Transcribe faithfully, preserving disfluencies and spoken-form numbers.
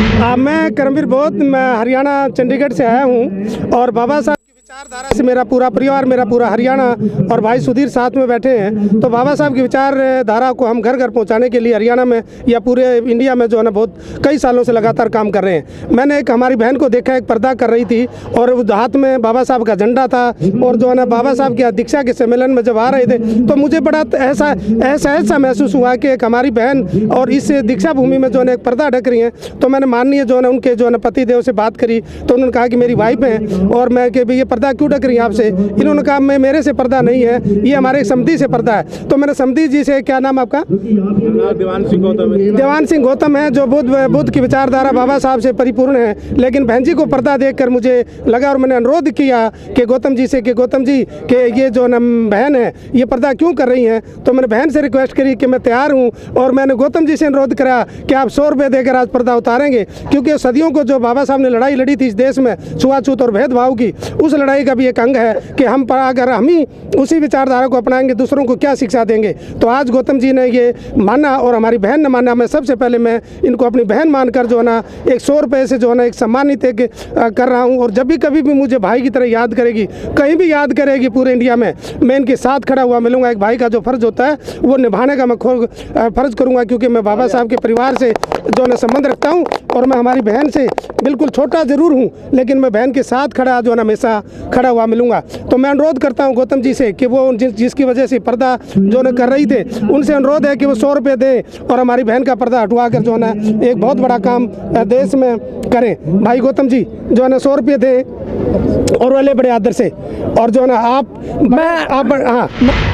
आ, मैं करमवीर बोध, मैं हरियाणा चंडीगढ़ से आया हूँ और बाबा साहब की विचारधारा से मेरा पूरा परिवार, मेरा पूरा हरियाणा और भाई सुधीर साथ में बैठे हैं। तो बाबा साहब की विचारधारा को हम घर घर पहुँचाने के लिए हरियाणा में या पूरे इंडिया में जो है ना बहुत कई सालों से लगातार काम कर रहे हैं। मैंने एक हमारी बहन को देखा, एक पर्दा कर रही थी और हाथ में बाबा साहब का झंडा था और जो है ना बाबा साहब की दीक्षा के सम्मेलन में जब आ रहे थे तो मुझे बड़ा ऐसा ऐसा ऐसा महसूस हुआ कि एक हमारी बहन और इस दीक्षा भूमि में जो है एक पर्दा ढक रही हैं। तो मैंने माननीय जो है उनके जो है पति देव से बात करी तो उन्होंने कहा कि मेरी वाइफ है और मैं कि भाई ये पर्दा क्यों ढक रही है आपसे। इन्होंने कहा मैं मेरे से पर्दा नहीं है, ये हमारे समिति से पर्दा है। तो मैंने समिति जी से, क्या नाम आपका? देवान सिंह गौतम। देवान सिंह गौतम है, जो बुद्ध बुद्ध की विचारधारा बाबा साहब से परिपूर्ण है। लेकिन बहन जी को पर्दा देखकर मुझे लगा और मैंने अनुरोध किया कि गौतम जी से कि गौतम जी कि ये जो न बहन है ये पर्दा क्यों कर रही हैं। तो मैंने बहन से रिक्वेस्ट करी कि मैं तैयार हूँ और मैंने गौतम जी से अनुरोध करा कि आप सौ रुपये देकर आज पर्दा उतारेंगे, क्योंकि सदियों को जो बाबा साहब ने लड़ाई लड़ी थी इस देश में छुआछूत और भेदभाव की, उस लड़ाई का भी एक अंग है कि हम पर अगर हम ही उसी विचारधारा को अपनाएंगे दूसरों को क्या शिक्षा देंगे। तो आज गौतम जी ने ये माना और हमारी बहन ने माना। मैं सबसे पहले मैं इनको अपनी बहन मानकर जो है ना एक सौ रुपये से जो है ना एक सम्मानित एक कर रहा हूँ। और जब भी कभी भी मुझे भाई की तरह याद करेगी, कहीं भी याद करेगी पूरे इंडिया में, मैं इनके साथ खड़ा हुआ मिलूंगा। एक भाई का जो फ़र्ज़ होता है वो निभाने का मैं फ़र्ज़ करूँगा, क्योंकि मैं बाबा साहब के परिवार से जो है संबंध रखता हूँ और मैं हमारी बहन से बिल्कुल छोटा ज़रूर हूँ लेकिन मैं बहन के साथ खड़ा जो है ना हमेशा खड़ा हुआ मिलूंगा। तो मैं अनुरोध करता हूं गौतम जी से कि वो जिस जिसकी वजह से पर्दा जो न कर रही थे उनसे अनुरोध है कि वो सौ रुपये दें और हमारी बहन का पर्दा हटवा कर जो है ना एक बहुत बड़ा काम देश में करें। भाई गौतम जी जो है ना सौ रुपये दें और वाले बड़े आदर से, और जो है ना आप मैं आप हाँ